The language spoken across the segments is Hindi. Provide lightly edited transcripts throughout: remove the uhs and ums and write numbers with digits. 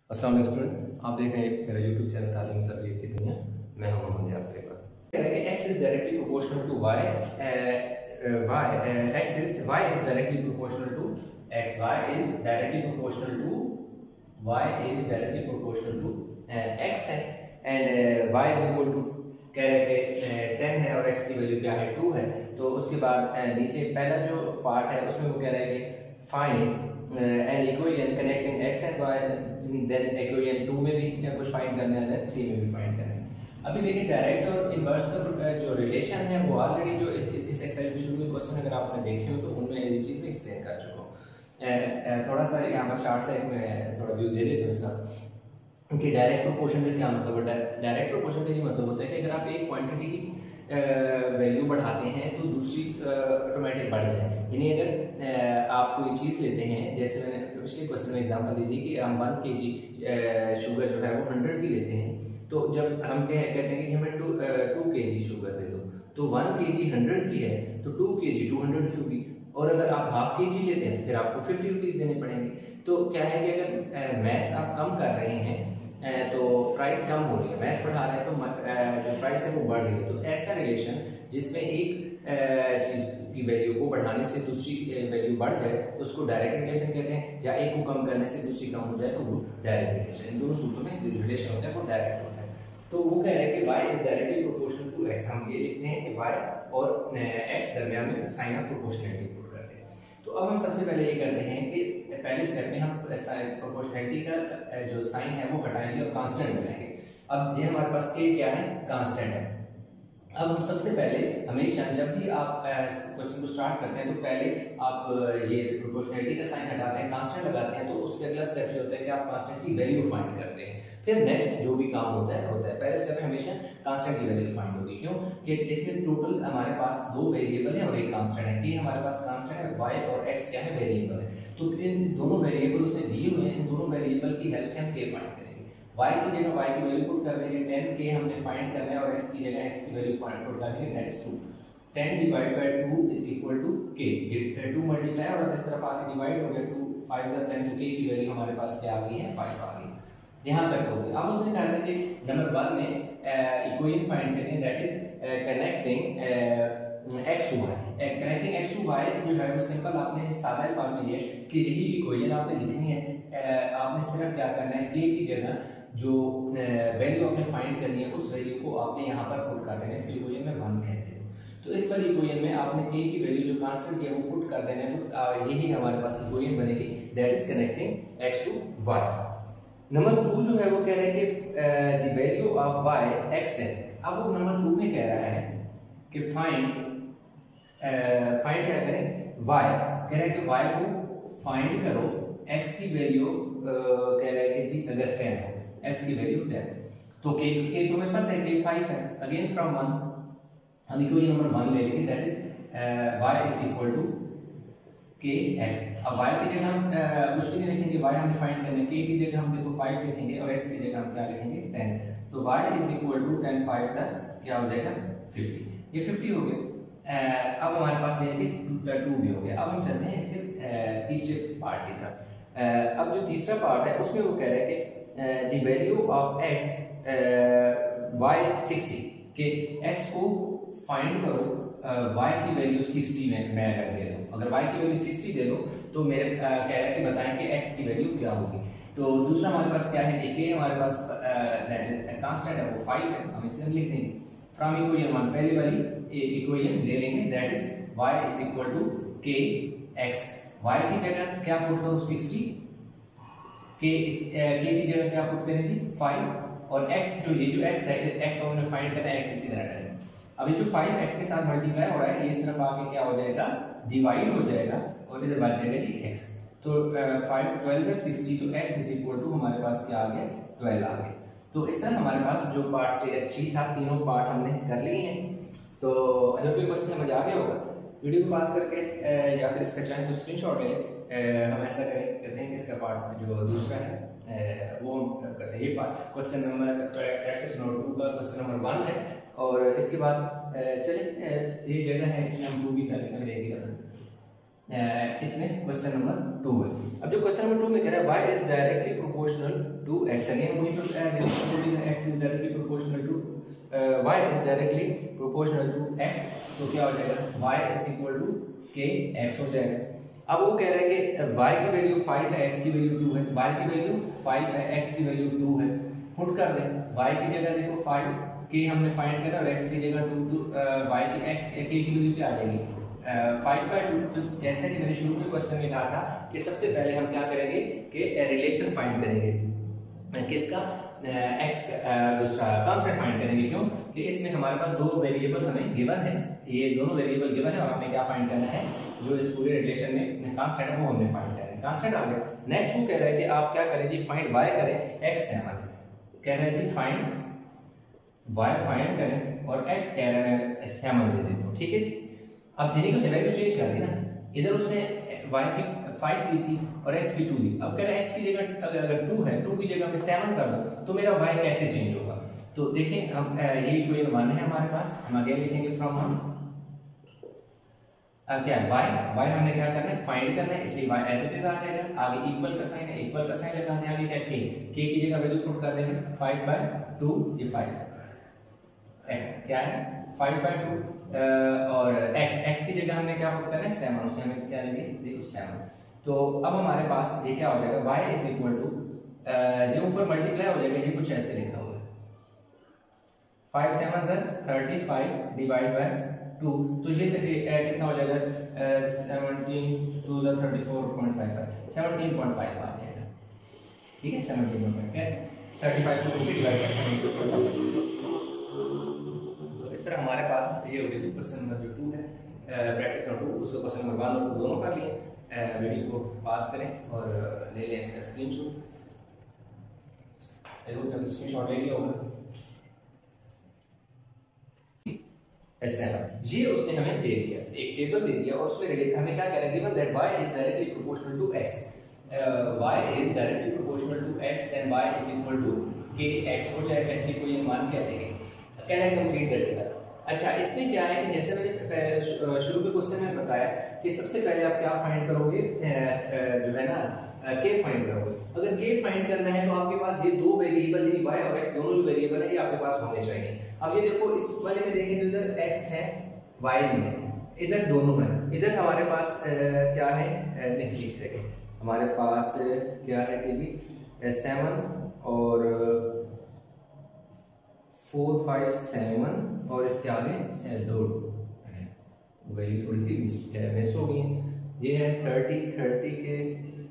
अस्सलाम वालेकुम स्टूडेंट, आप देख रहे हैं मेरा यूट्यूब चैनल तालीमी तरबियत की दुनिया। मैं हूं Mohammad Yasir Iqbal. x is directly proportional to y, y is directly proportional to x, y is directly proportional to y is directly proportional to x है, and y is equal to कह रहे हैं 10 है और x की वैल्यू क्या है 2 है। तो उसके बाद नीचे पहला जो पार्ट है उसमें वो कह रहे हैं कि find an equation connecting x and y, then equation 2 में भी कुछ फाइंड करना है, देन 3 में भी फाइंड करना है। अभी देखिए डायरेक्ट और इनवर्स का जो रिलेशन है वो ऑलरेडी जो इस एक्सरसाइज में शुरू के क्वेश्चन अगर आपने देखे हो तो उनमें ये चीज़ में एक्सप्लेन कर चुका हूँ। थोड़ा सा यहाँ पर स्टार्ट से मैं थोड़ा व्यू दे देता हूँ इसका कि डायरेक्ट प्रोपोर्शन का क्या मतलब होता है। डायरेक्ट प्रोपोर्शन का ये मतलब होता है कि अगर आप एक क्वांटिटी की वैल्यू बढ़ाते हैं तो दूसरी ऑटोमेटिक बढ़ जाए। यानी अगर आप कोई चीज़ लेते हैं, जैसे मैंने पिछले क्वेश्चन में एग्जांपल दी थी कि हम 1 kg शुगर जो है वो 100 की लेते हैं, तो जब हम कहते हैं कि हमें 2 kg शुगर दे दो, तो 1 kg 100 की है तो 2 kg 200 की होगी। और अगर आप हाफ kg लेते हैं फिर आपको 50 रुपीज़ देने पड़ेंगे। तो क्या है कि अगर मैथ्स आप कम कर रहे हैं तो प्राइस कम हो रही है, मैथ्स बढ़ा रहे हैं तो जो प्राइस है वो बढ़ रही है। तो ऐसा रिलेशन जिसमें एक चीज़ की वैल्यू को बढ़ाने से दूसरी वैल्यू बढ़ जाए तो उसको डायरेक्ट रिलेशन कहते हैं, या एक को कम करने से दूसरी कम हो जाए तो वो डायरेक्ट रिलेशन। इन दोनों सूत्रों में जो रिलेशन होता है वो डायरेक्ट होता है। तो वो कह रहे हैं कि y is directly proportional to x। हम ये लिखते हैं कि y और x दरमियान में साइन ऑफ प्रोपोर्शनलिटी पुट करते हैं। तो अब हम सबसे पहले ये करते हैं कि पहले स्टेप में हम प्रोपोर्शनलिटी का जो साइन है वो हटाएंगे और कांस्टेंट बनाएंगे। अब ये हमारे पास k क्या है, कांस्टेंट है। अब हम सबसे पहले हमेशा जब भी आप क्वेश्चन को स्टार्ट करते हैं तो पहले आप ये प्रोपोर्शनलिटी का साइन हटाते हैं, कांस्टेंट लगाते हैं, तो उससे अगला स्टेप ये होता है कि आप कांस्टेंट की वैल्यू फाइंड करते हैं। फिर नेक्स्ट जो भी काम होता है पहले स्टेप में हमेशा कांस्टेंट की वैल्यू फाइंड होगी। क्यों कि इसमें टोटल हमारे पास 2 वेरिएबल है और एक कांस्टेंट है। कि हमारे पास कांस्टेंट है, y और x क्या है, वेरिएबल है। तो इन दोनों वेरिएबल उसने दिए हुए हैं, इन दोनों वेरिएबल की हेल्प से हम k फाइंड करेंगे। y की जगह y की वैल्यू पुट कर देंगे 10k हमने फाइंड करना है, और x की जगह x की वैल्यू पुट कर देंगे, that is 2। 10 divide by 2 is equal to k। ये 2 मल्टीप्लाई और इस तरफ आके डिवाइड हो गया, 2 5 is 10, तो k की वैल्यू हमारे पास क्या आ गई है, 5 आ गई। यहाँ तक हो गया। अब उसने कहा था कि नंबर 1 में इक्वेशन फाइंड करें, that is connecting x to y। Connecting x to y जो है वो सिंपल आपने सादा अल्फाज में ये कि यही इक्वेशन आपने लिखनी है। आपने सिर्फ क्या करना है, k की जगह जो वैल्यू आपने फाइंड करनी है उस वैल्यू को आपने यहाँ पर पुट कर देना है। इस इक्वेशन में 1 कहते हैं। तो इस वाली इक्वेशन में आपने k की वैल्यू जो कांस्टेंट है वो पुट कर देना है, तो यही हमारे पास इक्वेशन बनेगी, that is connecting x to y। Number 2 जो है वो कह रहे हैं कि the value of y x10। अब वो नंबर 2 में कह रहा है कि फाइंड क्या करें, y कह रहा है कि y को फाइंड करो, x की वैल्यू कह रहा है कि जी अगर 10 है, x की वैल्यू 10, तो k को हमें पता है कि 5 है। अगेन फ्रॉम 1 हम इक्वेशन नंबर 1 ले लेंगे, that is y is equal to kx। अब y की जगह हम कुछ भी नहीं लिखेंगे, y हम फाइंड करने, k की जगह हम देखो 5 लिखेंगे और x की जगह हम क्या लिखेंगे, 10। तो y इज इक्वल टू 10 5 से क्या हो जाएगा, 50। ये 50 हो गया। अब हमारे पास ये है कि 2 भी हो गया। अब हम चलते हैं इसके तीसरे पार्ट की तरफ। अब जो तीसरा पार्ट है उसमें वो कह रहे हैं कि the value of x y 60, कि x को फाइंड करो y की वैल्यू 60 में मैं अगर दे दूं, अगर y की वैल्यू 60 दे दो तो मेरे कह रहा है कि बताएं कि x की वैल्यू क्या होगी। तो दूसरा हमारे पास क्या है कि k हमारे पास कांस्टेंट है वो 5 है, हम इसे लिख देंगे। फ्रॉम इक्वेशन 1 पहली वाली इक्वेशन ले लेंगे, that is y is equal to kx। y की जगह क्या पुट करो, 60, k की जगह क्या पुट करें जी, 5, और x जो ये जो x है, x को हमने फाइंड करना है, x इसी तरह करें। अब ये जो 5 x के साथ मल्टीप्लाई हो रहा है, ये इस तरफ आके क्या हो जाएगा, डिवाइड हो जाएगा और इधर बच जाएगा जी x। तो 5 12 is 60, तो x इज इक्वल टू हमारे पास क्या आ गया, 12 आ गया। तो इस तरह हमारे पास जो पार्ट 3 था, तीनों पार्ट हमने कर लिए हैं। तो अगर कोई क्वेश्चन समझ आ गया होगा वीडियो को पास करके या फिर इसका चाहे तो स्क्रीनशॉट ले लें। हम ऐसा करते हैं कि इसका पार्ट जो दूसरा है वो हम करते हैं। ये part question number practice note 2 का क्वेश्चन नंबर 1 है, और इसके बाद चलिए ये जगह है इसमें हम 2 भी कर लेंगे, इसमें क्वेश्चन नंबर 2 है। अब जो क्वेश्चन नंबर 2 में कह रहा है y is directly proportional to x, again वही तो x is directly proportional to y is directly proportional to x, तो क्या हो जाएगा y is equal to k x हो जाएगा। अब वो कह रहा है कि y की वैल्यू 5 है, x की वैल्यू 2 है, y की वैल्यू 5 है, x की वैल्यू 2 है, पुट कर दें। y की जगह देखो 5, k हमने फाइंड करा और x की जगह 2, y की x k की वैल्यू क्या आ जाएगी 5/2। जैसे कि मैंने शुरू के क्वेश्चन में कहा था कि सबसे पहले हम क्या करेंगे कि रिलेशन फाइंड करेंगे किसका, x का दूसरा कांस्टेंट फाइंड करेंगे। क्यों कि इसमें हमारे पास दो वेरिएबल हमें गिवन है, ये दोनों वेरिएबल गिवन है और हमें क्या फाइंड करना है, जो इस पूरे रिलेशन में कांस्टेंट है वो हमने फाइंड करना है। कांस्टेंट आ गया। नेक्स्ट वो कह रहा है कि आप क्या करें जी, फाइंड y करें x सैमन, कह रहे हैं कि फाइंड y फाइंड करें और x कह रहे हैं सैमन दे देते हो, ठीक है जी। अब यानी कि उसने वैल्यू चेंज कर दी ना, इधर उसने y की 5 दी थी और x की 2 दी। अब कह रहा है x की जगह अगर 2 है, 2 की जगह में 7 कर दो तो मेरा y कैसे चेंज होगा। तो देखें हम ये इक्वेशन मान है हमारे पास, हम आगे लिखेंगे फ्रॉम हम क्या है y हमने क्या करना है फाइंड करना है, इसलिए y एज इट इज आ जाएगा। आगे इक्वल का साइन है, इक्वल का साइन लगाने आगे क्या k की जगह वैल्यू पुट कर देंगे 5/2, ये 5 क्या है 5/2 और x की जगह हमने क्या पुट करना है 7, उससे हमें क्या लेंगे देखो 7। तो अब हमारे पास ये क्या हो जाएगा y इज इक्वल टू जो ऊपर मल्टीप्लाई हो जाएगा, ये कुछ ऐसे लिखा हुआ है 5 7 35 डिवाइड बाय 2, तो ये कितना हो जाएगा 17 2 34.55 17.5 आ जाएगा, ठीक है 17.5 कैसे 35 को 2 डिवाइड करके। इस तरह हमारे पास ये हो गया क्वेश्चन नंबर जो 2 है, प्रैक्टिस नंबर 2, उसको क्वेश्चन नंबर 1 और 2 दोनों कर लिए। वीडियो को पास करें और ले लें इसका स्क्रीनशॉट, जब स्क्रीनशॉट ले लिया होगा ऐसे है। ये उसने हमें दे दिया, एक टेबल दे दिया और उसमें हमें क्या कह रहा है given that y is directly proportional to x, y is directly proportional to x then y is equal to kx हो जाएगा। ऐसे कोई मान क्या देंगे, कहना है कंप्लीट कर देगा। अच्छा इसमें क्या है कि जैसे मैंने शुरू के क्वेश्चन में बताया कि सबसे पहले आप क्या फाइंड करोगे, जो है ना k फाइंड करोगे। अगर k फाइंड करना है तो आपके पास ये दो वेरिएबल यानी y और x दोनों जो वेरिएबल है ये आपके पास होने चाहिए। अब ये देखो इस वाले में देखें तो इधर x है y भी है, इधर दोनों है। इधर हमारे पास क्या है, नहीं 1 सेकंड, हमारे पास क्या है कि जी 7 और 4 5 7 और इसके आगे 2 वैल्यू थोड़ी सी मिस हो गई है। ये है 30 के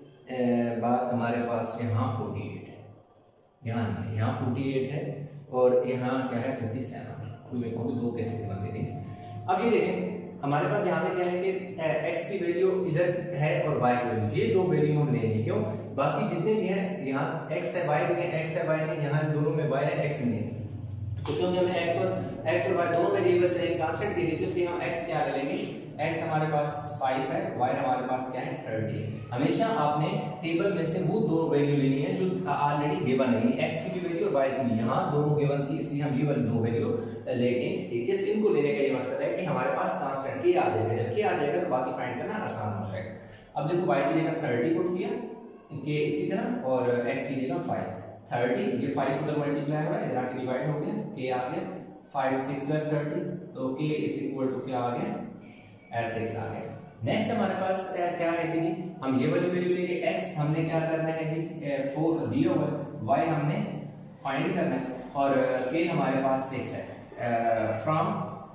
बाद हमारे पास यहाँ 48 है, यहाँ 48 है और यहाँ क्या है 57 है। कोई देखो दो कैसे बनते थे। अब ये देखें हमारे पास यहाँ पे क्या है कि x की वैल्यू इधर है और y की वैल्यू, ये दो वैल्यू हम लेंगे। क्यों, बाकी जितने भी हैं यहाँ x है y नहीं है, x है y नहीं, यहाँ दोनों में y है x नहीं है। तो क्योंकि हमें x और y दोनों वेरिएबल चाहिए कांस्टेंट के लिए, तो इसलिए हम x क्या लेंगे, x हमारे पास 5 है, y हमारे पास क्या है 30। हमेशा आपने टेबल में से वो दो वैल्यू लेनी है जो ऑलरेडी गिवन है, x की भी वैल्यू और y की भी। यहाँ दोनों गिवन थी इसलिए हम ये वाली दो वैल्यू लेंगे। इस इनको लेने का ये मकसद है कि हमारे पास कांस्टेंट k आ जाएगा। जब k आ जाएगा तो बाकी फाइंड करना आसान हो जाएगा। अब देखो y की जगह 30 पुट किया, k इसी तरह और x की जगह 5 30, ये 5 उधर मल्टीप्लाई हो रहा है, इधर आके डिवाइड हो गया, k आ गया 5 6 30, तो k इज इक्वल टू क्या आ गया 6 आ गया। नेक्स्ट हमारे पास क्या है कि हम ये वाली वैल्यू लेंगे, x हमने क्या करना है जी 4 दिया हुआ, y हमने फाइंड करना है और k हमारे पास 6 है फ्रॉम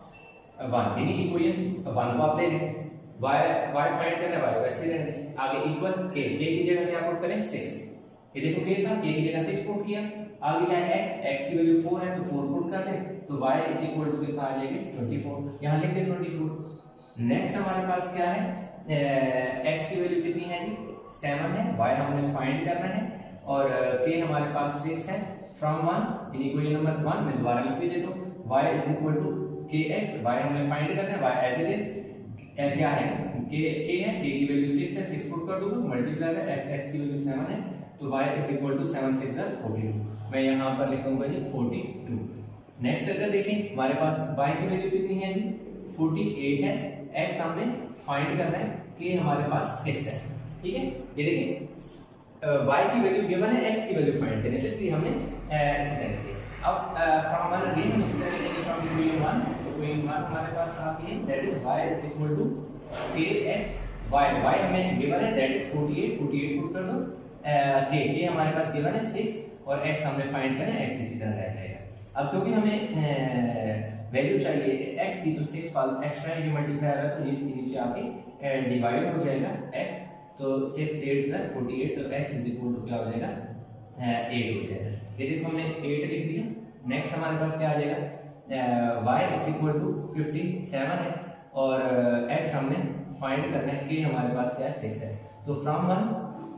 1 यानी इक्वेशन 1 को आप ले लें, y फाइंड करना है, y वैसे रहने दें, आगे इक्वल k की जगह क्या पुट करें 6, ये देखो k था, k की जगह 6 पुट किया, आगे क्या है x की वैल्यू 4 है तो 4 पुट कर दें, तो y इज इक्वल टू कितना आ जाएगा 24, यहाँ लिख दें 24। नेक्स्ट हमारे पास क्या है, x की वैल्यू कितनी है जी 7 है, y हमने फाइंड करना है और k हमारे पास 6 है फ्रॉम 1 इन इक्वेशन नंबर 1 में दोबारा लिख भी देता हूँ, y is equal to kx, y हमने फाइंड करना है, y एज इट इज क्या है k है, k की वैल्यू 6 है, 6 पुट कर दूंगा, मल्टीप्लाई है x की वैल्यू 7 है तो y इज इक्वल टू 7 6 42, मैं यहाँ पर लिख दूंगा जी 42। नेक्स्ट अगर देखें हमारे पास y की वैल्यू कितनी है जी 48 है, x हमने फाइंड करना है, के हमारे पास 6 है, ठीक है। ये देखिए y की वैल्यू गिवन है, x की वैल्यू फाइंड करनी है, इसलिए हमने ऐसे करेंगे। अब फ्रॉम 1 अगेन हम इसी तरह लेंगे फ्रॉम इक्वेशन 1, तो इक्वेशन 1 हमारे पास आ गई है, that is y is equal to kx y, y हमें गिवन है दैट इज 48 पुट कर दो, k हमारे पास गिवन है 6 और x हमने फाइंड करना है, x इसी तरह रह जाएगा। अब क्योंकि हमें वैल्यू चाहिए x की, तो 6 फाल एक्स्ट्रा है जो मल्टीप्लाई है, तो ये इसके नीचे आके डिवाइड हो जाएगा x, तो 6 8 से 48, तो x इज इक्वल टू क्या हो जाएगा 8 हो जाएगा। ये देखो हमने 8 लिख दिया। नेक्स्ट हमारे पास क्या आ जाएगा, y इज इक्वल टू 57 है और x हमने फाइंड करना है, k हमारे पास क्या है 6 है, तो from 1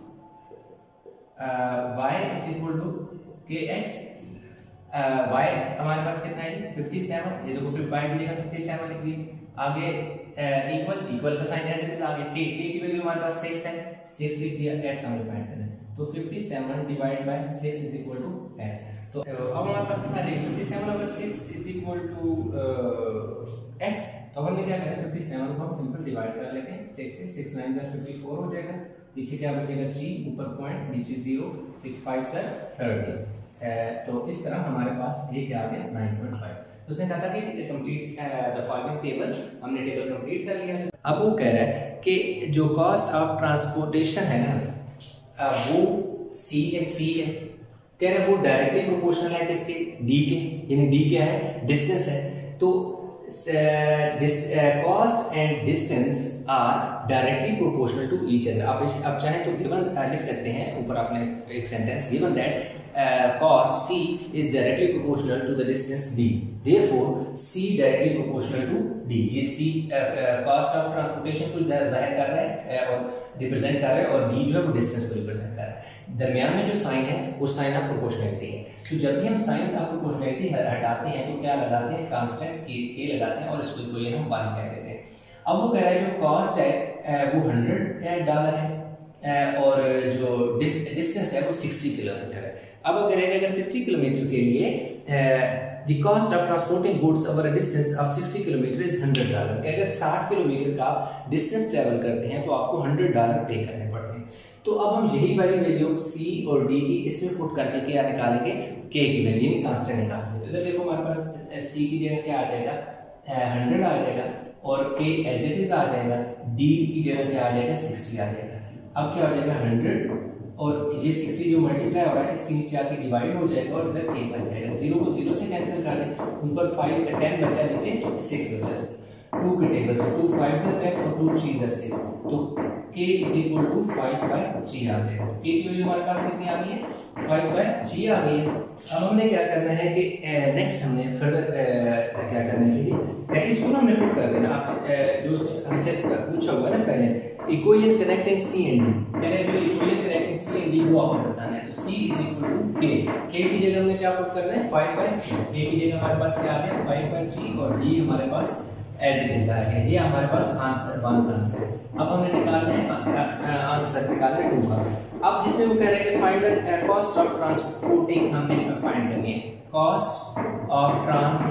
y is equal to kx, y हमारे पास कितना है 57, ये देखो फिर y की जगह 57 लिख दिए, आगे इक्वल का साइन ऐसे आगे k की वैल्यू हमारे पास 6 है, 6 लिख दिया, x हमें फाइंड करना है, तो 57 divide by 6 is equal to s। तो अब हमारे पास कितना है 57 over 6 is equal to x, तो अब हमें क्या करें 57 को हम सिंपल डिवाइड कर लेते हैं, 6 से 6 9 जा 54 हो जाएगा, पीछे क्या बचेगा 3, ऊपर पॉइंट, नीचे 0, 6 5 से 30, तो इस तरह हमारे पास ये क्या आ गया 9.5। तो उसने कहा था कि कंप्लीट द फॉलोइंग टेबल, हमने टेबल कंप्लीट कर लिया। अब वो कह रहा है कि जो कॉस्ट ऑफ ट्रांसपोर्टेशन है ना वो c है, कह रहा है वो डायरेक्टली प्रोपोर्शनल है किसके, d के, यानी d क्या है डिस्टेंस है, तो cost and distance are directly proportional to each other. आप चाहें तो गिवन लिख सकते हैं, ऊपर आपने एक sentence given that cost c is directly proportional to the distance d, therefore c directly proportional to d। ये c cost of transportation को जाहिर कर रहा है और रिप्रेजेंट कर रहा है, और d जो है वो डिस्टेंस को रिप्रेजेंट कर रहा है। दरमियान में जो साइन है वो साइन ऑफ प्रोपोर्शनलिटी है, तो जब भी हम साइन ऑफ प्रोपोर्शनलिटी हटाते हैं तो क्या लगाते हैं, कांस्टेंट k लगाते हैं और इसको इक्वेशन हम 1 कह देते हैं। अब वो कह रहा है जो कॉस्ट है वो $100 है और जो डिस्टेंस है वो 60 किलोमीटर है। अब अगर 60 किलोमीटर के लिए the cost of transporting goods over a distance of 60 kilometre is $100, कि अगर 60 किलोमीटर का डिस्टेंस ट्रेवल करते हैं तो आपको $100 पे करने पड़ते हैं। तो अब हम यही वाली वैल्यू c और d की इसमें पुट करके क्या निकालेंगे, k की वैल्यू यानी कांस्टेंट निकालेंगे। तो देखो हमारे पास c की जगह क्या आ जाएगा 100 आ जाएगा और k एज इट इज आ जाएगा, d की जगह क्या आ जाएगा 60 आ जाएगा। अब क्या हो जाएगा 100 और ये 60 जो मल्टीप्लाई हो रहा है इसके नीचे आके डिवाइड हो जाएगा और इधर k बन जाएगा, 0 को 0 से कैंसिल कर दें, ऊपर 10 बचा, नीचे 6 बचा, 2 के टेबल से 2 5 से 10 और 2 3 से 6, तो k इज इक्वल टू 5/3 आ गया। k की वैल्यू हमारे पास कितनी आ गई है 5/3 आ गई है। अब हमने क्या करना है कि नेक्स्ट हमने फर्दर क्या करने के लिए इसको ना हमने पुट कर देना। आप जो हमसे पूछा होगा ना पहले equation connecting c and d, पहले जो equation connecting c and d वो आपको बताना है, तो c is equal to k की जगह हमने क्या पुट करना है 5/3, k की जगह हमारे पास क्या आ गया 5/3 और d हमारे पास एज इट इज आ गया, ये हमारे पास आंसर 1 का आंसर। अब हमने निकालना है आंसर निकालना है 2 का। अब जिसमें वो कह रहे हैं कि find the cost of transporting, हमने इसमें फाइंड करनी है कॉस्ट ऑफ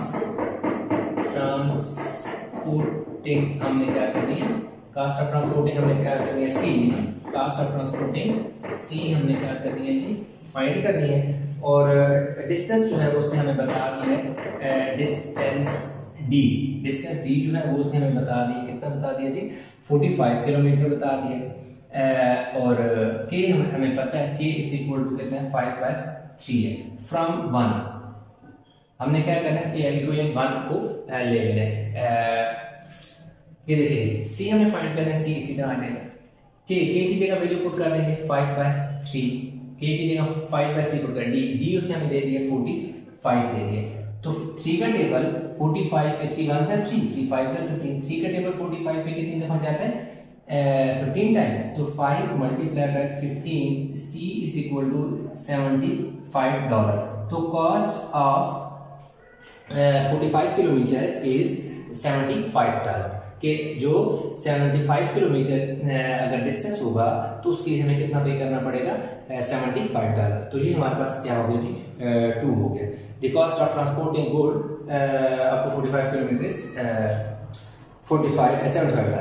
ट्रांसपोर्टिंग, हमने क्या करनी है कास्ट ऑफ ट्रांसपोर्टिंग हमने क्या करनी है c, cost of transporting c हमने क्या करनी है जी फाइंड करनी है, और डिस्टेंस जो है वो उसने हमें बता दी है डिस्टेंस d जो है वो उसने हमें बता दी, कितना बता दिया जी 45 किलोमीटर बता दिया, और k हमें पता है k इज इक्वल टू कितना है 5/3 है। फ्रॉम 1 हमने क्या करना है इक्वेशन 1 को ले लेना है। ये देखिए c हमने फाइंड करना है, c इसी तरह आ जाएगा, k की जगह वैल्यू पुट कर देंगे 5/3, k की जगह 5/3 पुट कर, d उसने हमें दे दिया 45 दे दिया, तो 3 का टेबल 45 पे 3 1 से 3 3 5 से 15, 3 का टेबल 45 पे कितनी दफा जाता है 15 टाइम, तो 5 multiply by 15 c is equal to $75। तो कॉस्ट ऑफ 45 किलोमीटर इज $75, कि जो 75 किलोमीटर अगर डिस्टेंस होगा तो उसके लिए हमें कितना पे करना पड़ेगा $75। तो ये हमारे पास क्या हो गया जी 2 हो गया। The cost of transporting good up to 45 kilometre $75।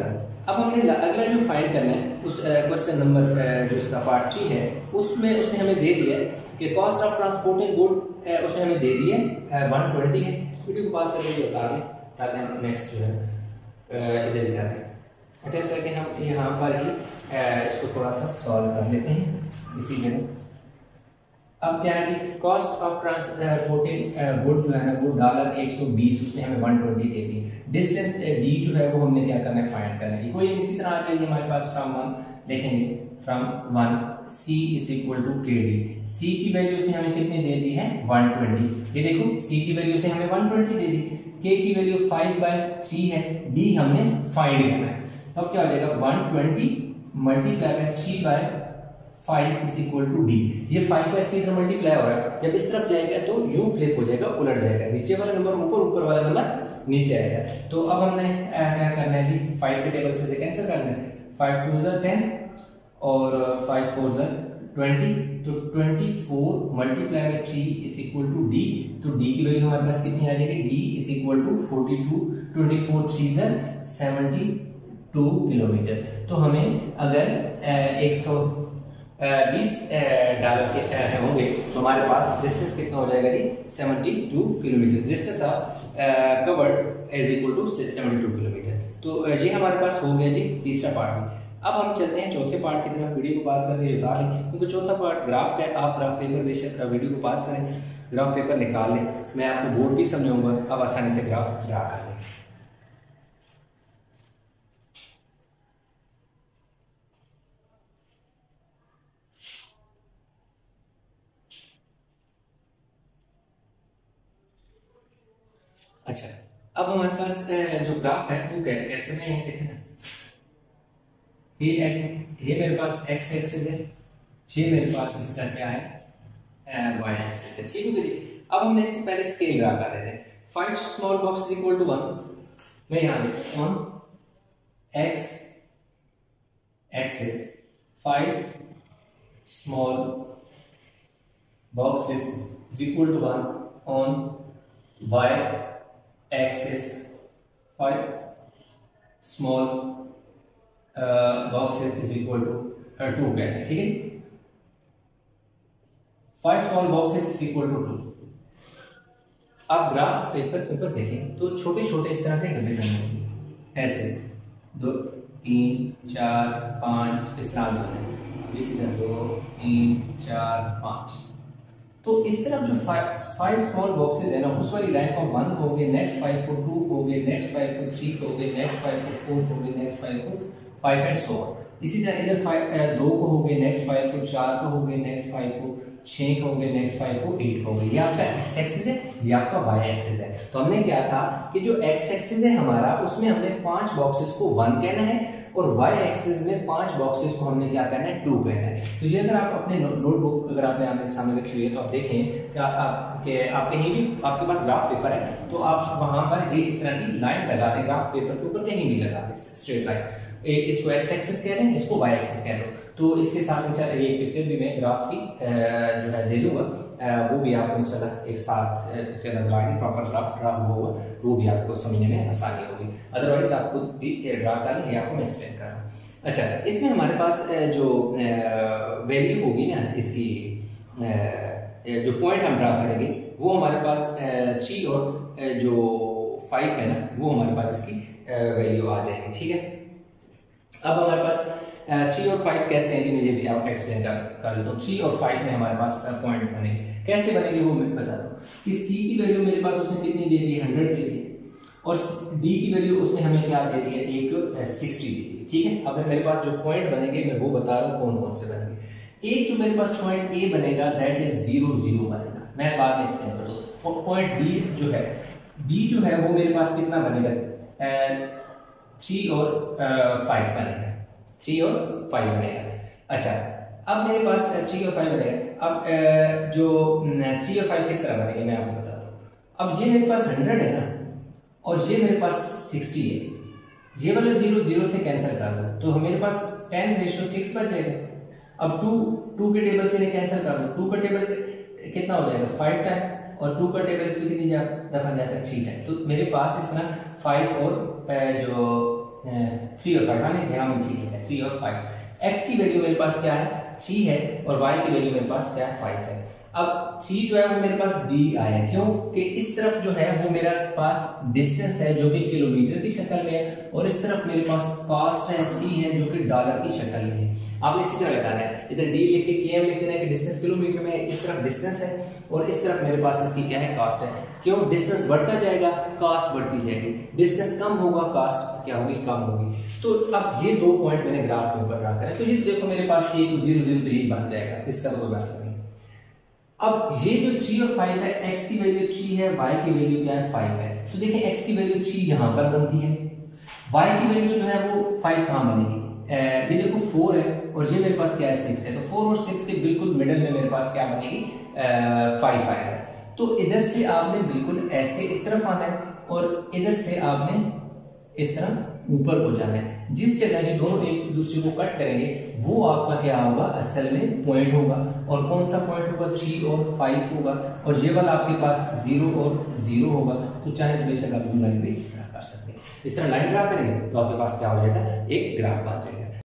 अब हमने अगला जो फाइंड करना है उस क्वेश्चन नंबर जो इसका पार्ट 3 है उसमें उसने हमें दे दिया है कि कॉस्ट ऑफ ट्रांसपोर्टिंग गुड उसने हमें दे दिया है 120 है। वीडियो को पास करके उतार लें ताकि हम नेक्स्ट जो है इधर दिखा दें। अच्छा इस तरह के हम यहाँ पर ही इसको थोड़ा सा सॉल्व कर लेते हैं इसी में। अब क्या है कि कॉस्ट ऑफ ट्रांसपोर्टिंग गुड जो है ना वो $120 उसने हमें 120 दे दी। डिस्टेंस डी जो है वो हमने क्या करना है फाइंड करना है। कोई इसी तरह आ जाएगी हमारे पास फ्रॉम 1 देखेंगे from 1 c is equal to k d. c की वैल्यू उसने हमें कितनी दे दी है 120। ये देखो c की वैल्यू उसने हमें 120 दे दी, k की वैल्यू 5/3 है, d हमने फाइंड करना है। तो अब क्या हो जाएगा 120 multiply by 3/5 is equal to d. ये 5/3 इधर मल्टीप्लाई हो रहा है, जब इस तरफ जाएगा तो u फ्लिप हो जाएगा, उलट जाएगा, नीचे वाला नंबर ऊपर, ऊपर वाला नंबर नीचे आएगा। तो अब हमने क्या करना है जी 5 के टेबल से कैंसिल करना है। 5 2 ज़ा 10 और 5 4 ज़ा 20, तो 24 multiply by 3 is equal to d. तो डी की वैल्यू हमारे पास कितनी आ जाएगी, डी इज इक्वल टू 42, 24 3 ज़ा 72 किलोमीटर। तो हमें अगर 120 डॉलर के होंगे तो हमारे पास डिस्टेंस कितना हो जाएगा जी 72 kilometre. Distance covered is equal to 72 kilometre. तो ये हमारे पास हो गया जी तीसरा पार्ट में। अब हम चलते हैं चौथे पार्ट की तरफ। वीडियो को पास करके उतार लें क्योंकि चौथा पार्ट ग्राफ का है। आप ग्राफ पेपर बेशक वीडियो को पास करें, ग्राफ पेपर निकाल लें, मैं आपको बोर्ड भी समझाऊंगा, आप आसानी से ग्राफ ड्रा कर लें। अच्छा अब हमारे पास जो ग्राफ है वो कैसे में है, देखें ना, ये मेरे पास x एक्सिस है, ये मेरे पास इसका क्या है y एक्सिस है, ठीक है जी। अब हमने इससे पहले स्केल ड्रा कर रहे थे। 5 small box is equal to 1, मैं यहां लिखता हूं x axis 5 small boxes is equal to 1 on y axis 5 small boxes is equal to 2 कहते हैं, ठीक है। 5 small boxes is equal to 2। आप ग्राफ पेपर देखें तो छोटे छोटे इस तरह के डब्बे बने होंगे, ऐसे 2 3 4 5 इस तरह लिखना है, इसी तरह 2 3 4 5। तो इस तरफ जो 5 स्मॉल बॉक्सेस है ना उस वाली लाइन को 1 कहोगे, नेक्स्ट 5 को 2 कहोगे, नेक्स्ट 5 को 3 कहोगे, नेक्स्ट 5 को 4 कहोगे, नेक्स्ट 5 को 5 एंड सो ऑन। इसी तरह इधर 2 कहोगे, नेक्स्ट 5 को 4 कहोगे, नेक्स्ट 5 को 6 कहोगे, नेक्स्ट 5 को 8 कहोगे। ये आपका x एक्सिस है, ये आपका y एक्सिस है। तो हमने क्या कहा कि जो x एक्सिस है हमारा उसमें हमने 5 बॉक्सेस को 1 कहना है और y एक्सिस में 5 बॉक्सेस को हमने क्या करना है 2 कहना है। तो ये अगर आप अपने नोटबुक अगर आपने आपके सामने रखी हुई है तो आप देखें कि आप कहीं भी आपके पास ग्राफ पेपर है तो आप वहां पर ये इस तरह की लाइन लगा दें, ग्राफ पेपर के ऊपर कहीं भी लगा दें स्ट्रेट लाइन। इसको x एक्सिस कह रहे हैं, इसको y एक्सिस कह रहे हो। तो इसके साथ इंशाल्लाह ये पिक्चर भी मैं ग्राफ की जो है दे दूंगा, वो भी आपको इंशाल्लाह एक साथ पिक्चर नजर आएगी, प्रॉपर ग्राफ ड्रा हुआ होगा, तो वो भी आपको समझने में आसानी होगी। अदरवाइज आप खुद भी ड्रा कर लें, आपको मैं एक्सप्लेन कर रहा हूँ। अच्छा इसमें हमारे पास जो वैल्यू होगी ना इसकी, जो पॉइंट हम ड्रा करेंगे वो हमारे पास 3 और जो 5 है ना वो हमारे पास इसकी वैल्यू आ जाएगी, ठीक है। अब हमारे पास 3 और 5 कैसे हैं मुझे भी आप एक्सप्लेन कर लेता हूँ। 3 और 5 में हमारे पास पॉइंट बनेंगे, कैसे बनेंगे वो मैं बता दूँ कि c की वैल्यू मेरे पास उसने कितनी दे दी 100 दे दी और d की वैल्यू उसने हमें क्या दे दी है एक 60 दे दी, ठीक है। अब मेरे पास जो पॉइंट बनेंगे मैं वो बता रहा हूँ कौन कौन से बनेंगे। एक जो मेरे पास पॉइंट ए बनेगा दैट इज 0 0 बनेगा, मैं बाद में एक्सप्लेन कर दूँ। पॉइंट बी जो है वो मेरे पास कितना बनेगा 3 और 5 बनेगा, 3 और 5 बनेगा। अच्छा अब मेरे पास 3 और 5 बनेगा। अब जो 3 और 5 किस तरह बनेगा मैं आपको बताता हूँ। अब ये मेरे पास 100 है ना और ये मेरे पास 60 है, ये वाला 0 0 से कैंसिल कर दो तो मेरे पास 10:6 बचेगा। अब 2 के टेबल से कैंसिल कर दो, 2 का टेबल कितना हो जाएगा 5 टाइम और 2 का टेबल इसमें कितनी दफा जाता है 3 टाइम। तो मेरे पास इस तरह 5 और जो 3 और 5 माने यहाँ में ठीक है 3 और 5। x की वैल्यू मेरे पास क्या है 3 है और y की वैल्यू मेरे पास क्या है 5 है। अब 3 जो है वो मेरे पास d आया, क्यों कि इस तरफ जो है वो मेरा पास डिस्टेंस है जो कि किलोमीटर की शक्ल में है और इस तरफ मेरे पास कॉस्ट है c है जो कि डॉलर की शक्ल में है। आपने इसी तरह लगाना है, इधर d लिख के km लिख देना है कि डिस्टेंस किलोमीटर में है, इस तरफ डिस्टेंस है और इस तरफ मेरे पास इसकी क्या है कॉस्ट है। क्यों डिस्टेंस बढ़ता जाएगा कॉस्ट बढ़ती जाएगी, डिस्टेंस कम होगा कॉस्ट क्या होगी कम होगी। तो अब ये 2 पॉइंट मैंने ग्राफ के ऊपर ड्रा करें तो ये देखो मेरे पास 1 0 0 3 बन जाएगा, इसका कोई मसला नहीं। अब ये जो 3 और 5 है x की वैल्यू 3 है y की वैल्यू क्या है 5 है। तो देखिए x की वैल्यू 3 यहां पर बनती है, y की वैल्यू जो है वो 5 कहां बनेगी, ये देखो 4 है और ये मेरे पास क्या है 6 है, तो 4 और 6 के बिल्कुल मिडिल में मेरे पास क्या बनेगी 5 आएगा। तो इधर से आपने बिल्कुल ऐसे इस तरफ आना है और इधर से आपने इस तरह ऊपर को जाना है। जिस जगह ये दोनों एक दूसरे को कट करेंगे वो आपका क्या होगा असल में पॉइंट होगा, और कौन सा पॉइंट होगा 3 और 5 होगा, और ये वाला आपके पास 0 और 0 होगा। तो चाहे तो बेशक आप लाइन भी ड्रा कर सकते हैं। इस तरह लाइन ड्रा करेंगे तो आपके पास क्या हो जाएगा एक ग्राफ बन जाएगा।